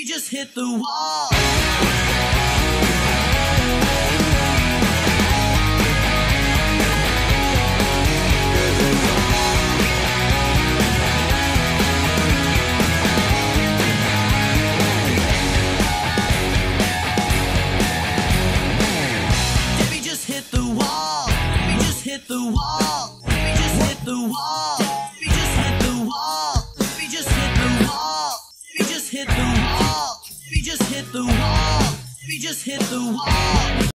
We just hit the wall. Did we just hit the wall? We just hit the wall. We just hit the wall. We just hit the wall. We just hit the wall. We just hit the wall. We just hit the wall. We just hit the wall.